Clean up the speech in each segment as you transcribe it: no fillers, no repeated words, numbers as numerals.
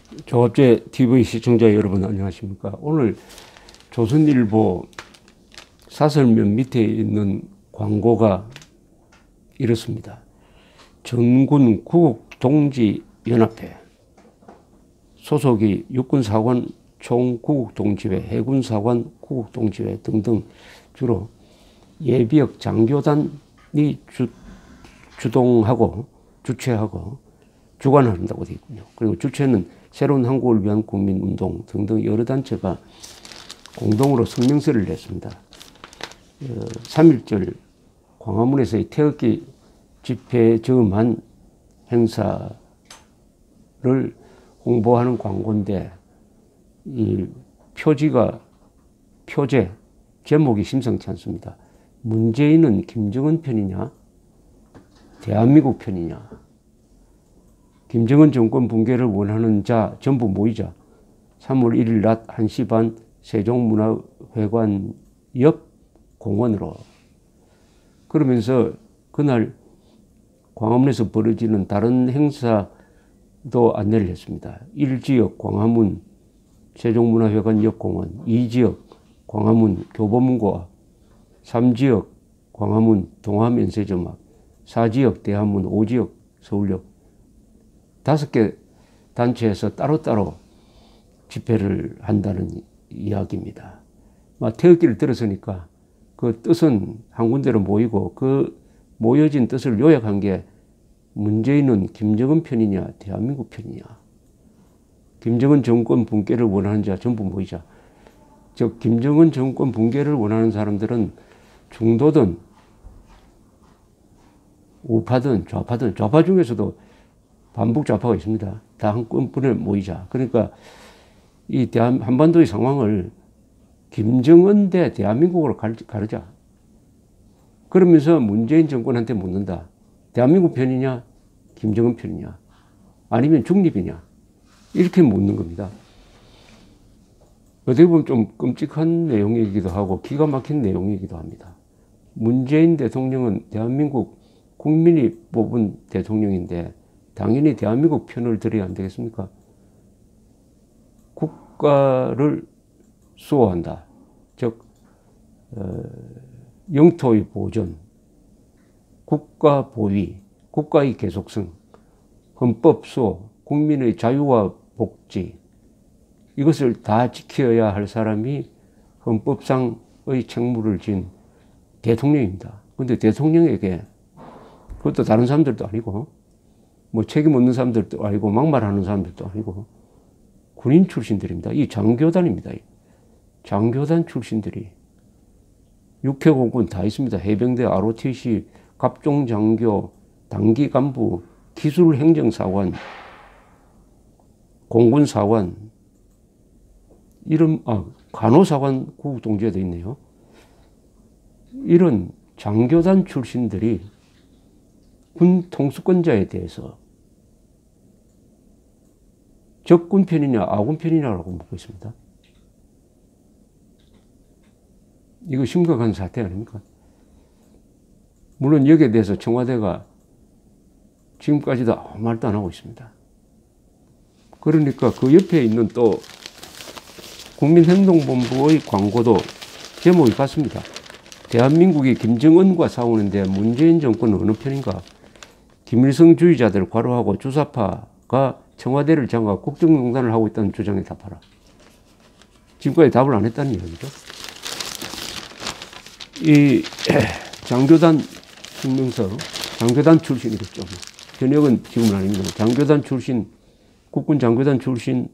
조갑제 TV 시청자 여러분 안녕하십니까. 오늘 조선일보 사설면 밑에 있는 광고가 이렇습니다. 전군 구국동지연합회 소속이 육군사관 총구국동지회, 해군사관 구국동지회 등등 주로 예비역 장교단이 주동하고 주최하고 주관한다고 되어 있군요. 그리고 주최는 새로운 한국을 위한 국민운동 등등 여러 단체가 공동으로 성명서를 냈습니다. 3.1절 광화문에서의 태극기 집회에 저음한 행사를 홍보하는 광고인데 이 표제 제목이 심상치 않습니다. 문재인은 김정은 편이냐 대한민국 편이냐, 김정은 정권 붕괴를 원하는 자 전부 모이자 3월 1일 낮 1시 반 세종문화회관 옆 공원으로. 그러면서 그날 광화문에서 벌어지는 다른 행사도 안내를 했습니다. 1지역 광화문 세종문화회관 옆 공원, 2지역 광화문 교보문고, 3지역 광화문 동화면세점 앞, 4지역 대한문, 5지역 서울역 5개 단체에서 따로따로 집회를 한다는 이야기입니다. 태극기를 들었으니까 그 뜻은 한 군데로 모이고 그 모여진 뜻을 요약한 게 문재인은 김정은 편이냐 대한민국 편이냐, 김정은 정권 붕괴를 원하는 자 전부 모이자. 즉 김정은 정권 붕괴를 원하는 사람들은 중도든 우파든 좌파든, 좌파 중에서도 반북 좌파가 있습니다. 다 한꺼번에 모이자. 그러니까 이 한반도의 상황을 김정은 대 대한민국으로 가르자. 그러면서 문재인 정권한테 묻는다. 대한민국 편이냐 김정은 편이냐 아니면 중립이냐, 이렇게 묻는 겁니다. 어떻게 보면 좀 끔찍한 내용이기도 하고 기가 막힌 내용이기도 합니다. 문재인 대통령은 대한민국 국민이 뽑은 대통령인데 당연히 대한민국 편을 들어야 안 되겠습니까? 국가를 수호한다. 즉 영토의 보존, 국가 보위, 국가의 계속성, 헌법 수호, 국민의 자유와 복지, 이것을 다 지켜야 할 사람이 헌법상의 책무를 진 대통령입니다. 그런데 대통령에게, 그것도 다른 사람들도 아니고 책임 없는 사람들도 아니고 막말하는 사람들도 아니고 군인 출신들입니다. 이 장교단입니다. 장교단 출신들이 육해공군 다 있습니다. 해병대, ROTC, 갑종장교, 단기 간부, 기술행정사관, 공군사관, 간호사관 구국동지회도 있네요. 이런 장교단 출신들이 군 통수권자에 대해서 적군 편이냐 아군 편이냐라고 묻고 있습니다. 이거 심각한 사태 아닙니까? 물론 여기에 대해서 청와대가 지금까지도 아무 말도 안 하고 있습니다. 그러니까 그 옆에 있는 또 국민행동본부의 광고도 제목이 같습니다. 대한민국이 김정은과 싸우는데 문재인 정권은 어느 편인가? 김일성주의자들 과로하고 주사파가 청와대를 장악하고 국정농단을 하고 있다는 주장에 답하라. 지금까지 답을 안 했다는 이야기죠. 이 장교단 성명서, 장교단 출신이겠죠. 현역은 지금은 아닙니다. 장교단 출신, 국군 장교단 출신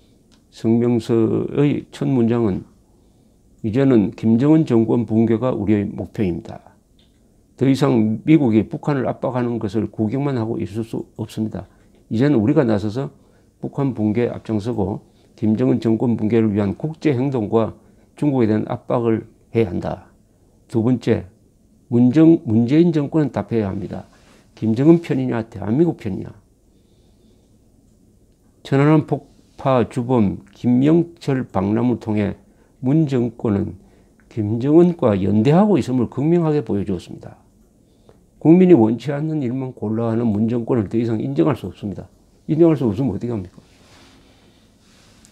성명서의 첫 문장은 이제는 김정은 정권 붕괴가 우리의 목표입니다. 더 이상 미국이 북한을 압박하는 것을 구경만 하고 있을 수 없습니다. 이제는 우리가 나서서 북한 붕괴에 앞장서고 김정은 정권 붕괴를 위한 국제행동과 중국에 대한 압박을 해야 한다. 두 번째, 문재인 정권은 답해야 합니다. 김정은 편이냐 대한민국 편이냐. 천안함 폭파 주범 김영철 박람을 통해 문 정권은 김정은과 연대하고 있음을 극명하게 보여주었습니다. 국민이 원치 않는 일만 골라하는 문 정권을 더 이상 인정할 수 없습니다. 인정할 수 없으면 어떻게 합니까?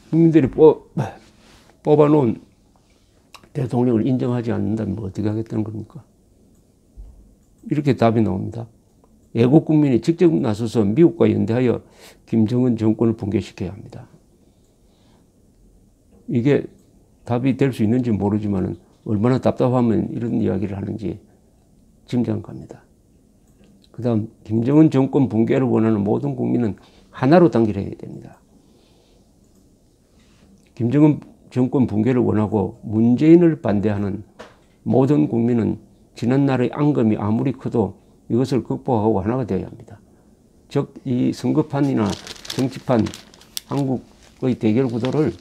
국민들이 뽑아놓은 대통령을 인정하지 않는다면 뭐 어떻게 하겠다는 겁니까? 이렇게 답이 나옵니다. 애국 국민이 직접 나서서 미국과 연대하여 김정은 정권을 붕괴시켜야 합니다. 이게 답이 될 수 있는지 모르지만 얼마나 답답하면 이런 이야기를 하는지 짐작은 갑니다. 그 다음 김정은 정권 붕괴를 원하는 모든 국민은 하나로 단결해야 됩니다. 김정은 정권 붕괴를 원하고 문재인을 반대하는 모든 국민은 지난날의 앙금이 아무리 커도 이것을 극복하고 하나가 되어야 합니다. 즉, 이 선거판이나 정치판, 한국의 대결 구도를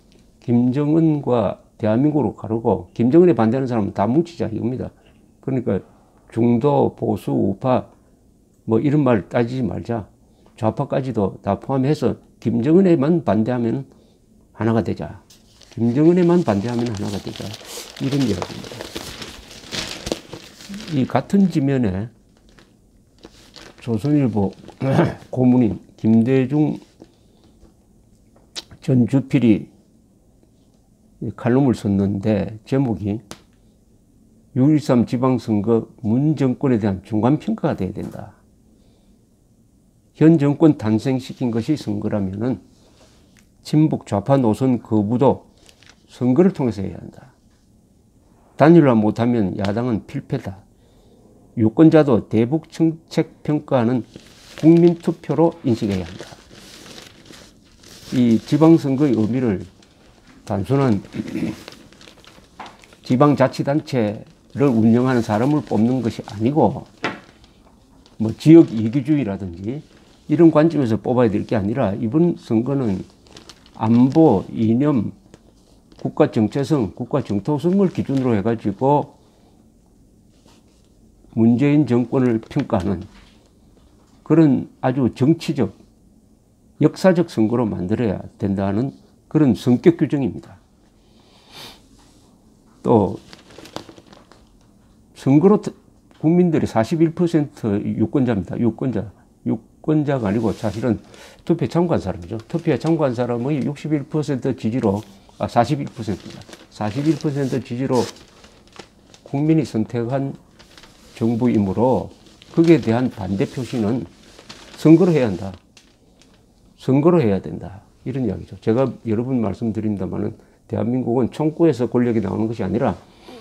김정은과 대한민국으로 가르고 김정은에 반대하는 사람은 다 뭉치자 이겁니다. 그러니까 중도, 보수, 우파 뭐 이런 말 따지지 말자. 좌파까지도 다 포함해서 김정은에만 반대하면 하나가 되자. 김정은에만 반대하면 하나가 되자. 이런 이야기입니다. 이 같은 지면에 조선일보 고문인 김대중 전 주필이 칼럼을 썼는데 제목이 6.13 지방선거 문 정권에 대한 중간평가가 돼야 된다. 현 정권 탄생시킨 것이 선거라면은 친북 좌파 노선 거부도 선거를 통해서 해야 한다. 단일화 못하면 야당은 필패다. 유권자도 대북 정책 평가는 국민투표로 인식해야 한다. 이 지방선거의 의미를 단순한 지방자치단체를 운영하는 사람을 뽑는 것이 아니고 뭐 지역 이기주의라든지 이런 관점에서 뽑아야 될 게 아니라 이번 선거는 안보, 이념, 국가 정체성, 국가 정토성을 기준으로 해가지고 문재인 정권을 평가하는 그런 아주 정치적, 역사적 선거로 만들어야 된다는 그런 성격 규정입니다. 또 선거로 국민들이 41% 유권자입니다. 유권자가 아니고 사실은 투표에 참가한 사람이죠. 투표에 참가한 사람의 61% 지지로 41%입니다. 41% 지지로 국민이 선택한 정부이므로 거기에 대한 반대 표시는 선거로 해야 한다. 선거로 해야 된다. 이런 이야기죠. 제가 여러 번 말씀드린다마는 대한민국은 총구에서 권력이 나오는 것이 아니라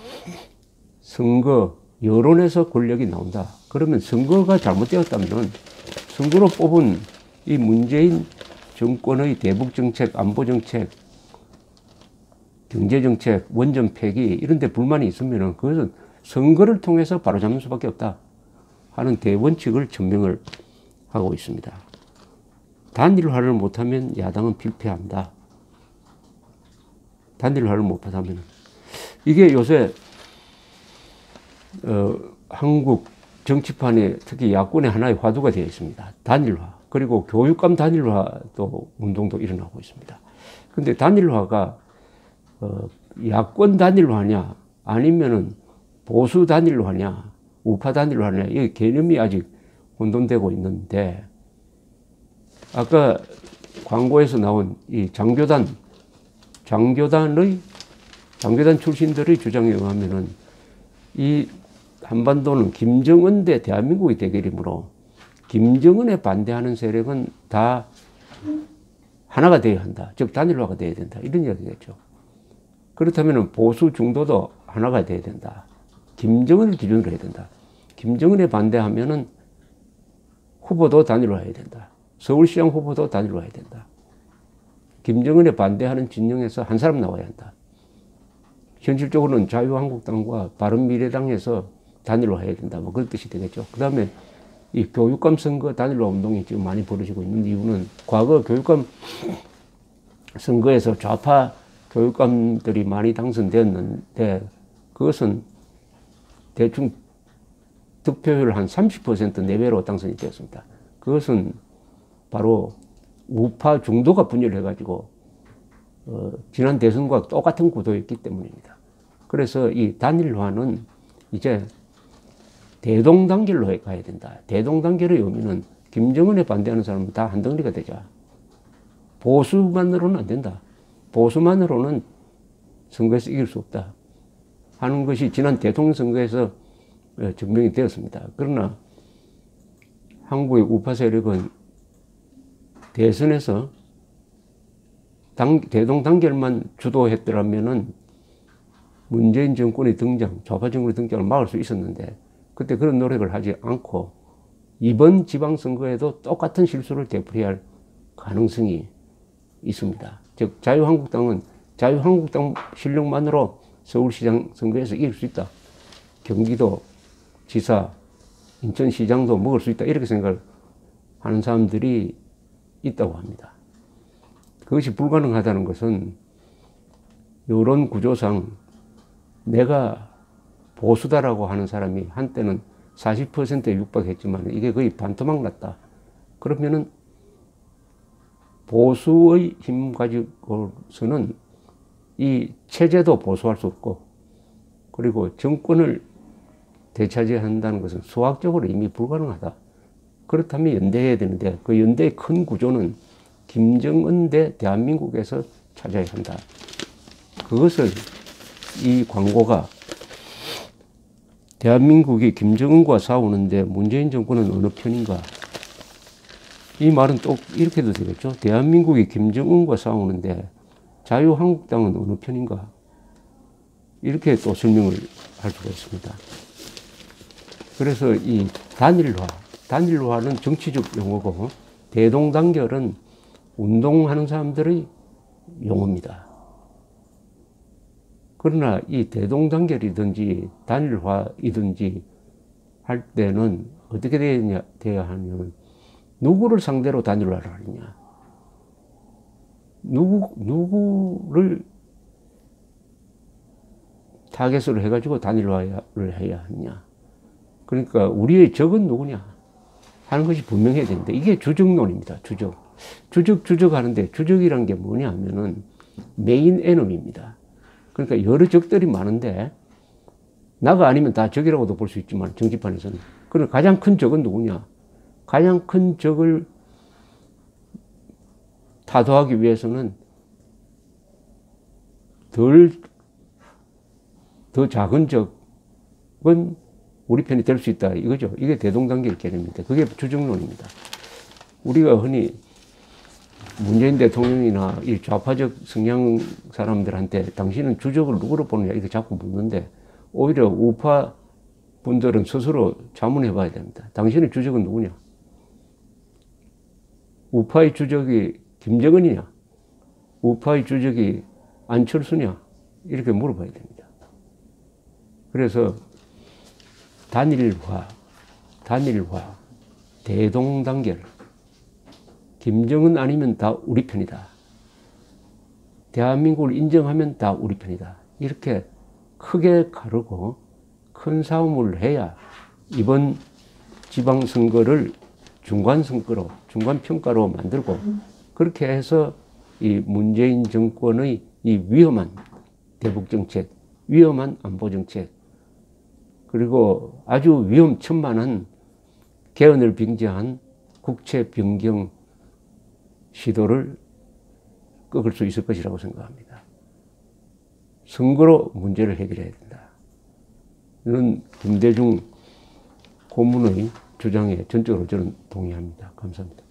선거, 여론에서 권력이 나온다. 그러면 선거가 잘못되었다면 선거로 뽑은 이 문재인 정권의 대북정책, 안보정책, 경제정책, 원전 폐기 이런 데 불만이 있으면 그것은 선거를 통해서 바로잡는 수밖에 없다 하는 대원칙을 천명을 하고 있습니다. 단일화를 못하면 야당은 필패한다. 단일화를 못하면 이게 요새 한국 정치판에 특히 야권의 하나의 화두가 되어 있습니다. 단일화. 그리고 교육감 단일화도 운동도 일어나고 있습니다. 그런데 단일화가 야권 단일화냐 아니면은 보수 단일화냐 우파 단일화냐 이 개념이 아직 혼돈되고 있는데 아까 광고에서 나온 이 장교단 출신들의 주장에 의하면은 이 한반도는 김정은 대 대한민국의 대결이므로 김정은에 반대하는 세력은 다 하나가 되어야 한다. 즉 단일화가 되어야 된다. 이런 이야기겠죠. 그렇다면 보수 중도도 하나가 되어야 된다. 김정은을 기준으로 해야 된다. 김정은에 반대하면은 후보도 단일화해야 된다. 서울시장 후보도 단일화해야 된다. 김정은에 반대하는 진영에서 한 사람 나와야 한다. 현실적으로는 자유한국당과 바른미래당에서 단일화해야 된다. 뭐 그런 뜻이 되겠죠. 그 다음에 이 교육감 선거 단일화 운동이 지금 많이 벌어지고 있는 이유는 과거 교육감 선거에서 좌파 교육감들이 많이 당선되었는데 그것은 대충 득표율 한 30% 내외로 당선이 되었습니다. 그것은 바로 우파 중도가 분열해가지고 지난 대선과 똑같은 구도였기 때문입니다. 그래서 이 단일화는 이제 대동단결로 가야 된다. 대동단결의 의미는 김정은에 반대하는 사람은 다 한덩어리가 되자. 보수만으로는 안 된다. 보수만으로는 선거에서 이길 수 없다 하는 것이 지난 대통령 선거에서 증명이 되었습니다. 그러나 한국의 우파 세력은 대선에서 대동단결만 주도했더라면은 문재인 정권의 등장, 좌파 정권의 등장을 막을 수 있었는데 그때 그런 노력을 하지 않고 이번 지방선거에도 똑같은 실수를 되풀이할 가능성이 있습니다. 즉 자유한국당은 자유한국당 실력만으로 서울시장 선거에서 이길 수 있다. 경기도 지사, 인천시장도 먹을 수 있다. 이렇게 생각을 하는 사람들이 있다고 합니다. 그것이 불가능하다는 것은 이런 구조상 내가 보수다라고 하는 사람이 한때는 40%에 육박했지만 이게 거의 반토막 났다. 그러면은 보수의 힘 가지고서는 이 체제도 보수할 수 없고 그리고 정권을 되차지한다는 것은 수학적으로 이미 불가능하다. 그렇다면 연대해야 되는데 그 연대의 큰 구조는 김정은 대 대한민국에서 찾아야 한다. 그것을 이 광고가 대한민국이 김정은과 싸우는데 문재인 정권은 어느 편인가? 이 말은 또 이렇게도 되겠죠. 대한민국이 김정은과 싸우는데 자유한국당은 어느 편인가? 이렇게 또 설명을 할 수가 있습니다. 그래서 이 단일화는 정치적 용어고 대동단결은 운동하는 사람들의 용어입니다. 그러나 이 대동단결이든지 단일화이든지 할 때는 어떻게 돼야 하냐면 누구를 상대로 단일화를 하느냐. 누구를 타겟으로 해가지고 단일화를 해야 하느냐. 그러니까 우리의 적은 누구냐 하는 것이 분명해야 되는데 이게 주적론입니다. 주적 하는데 주적이란 게 뭐냐 하면은 메인 에너미입니다. 그러니까 여러 적들이 많은데 나가 아니면 다 적이라고도 볼 수 있지만 정치판에서는. 그럼 가장 큰 적은 누구냐? 가장 큰 적을 타도하기 위해서는 더 작은 적은 우리 편이 될 수 있다. 이거죠. 이게 대동단결 개념입니다. 그게 주적론입니다. 우리가 흔히 문재인 대통령이나 이 좌파적 성향 사람들한테 당신은 주적을 누구로 보느냐 이렇게 자꾸 묻는데 오히려 우파 분들은 스스로 자문해 봐야 됩니다. 당신의 주적은 누구냐? 우파의 주적이 김정은이냐? 우파의 주적이 안철수냐? 이렇게 물어봐야 됩니다. 그래서 단일화, 대동단결. 김정은 아니면 다 우리 편이다. 대한민국을 인정하면 다 우리 편이다. 이렇게 크게 가르고 큰 싸움을 해야 이번 지방선거를 중간평가로 만들고 그렇게 해서 이 문재인 정권의 이 위험한 대북정책, 위험한 안보정책, 그리고 아주 위험천만한 개헌을 빙자한 국채 변경 시도를 꺾을 수 있을 것이라고 생각합니다. 선거로 문제를 해결해야 된다. 이런 김대중 고문의 주장에 전적으로 저는 동의합니다. 감사합니다.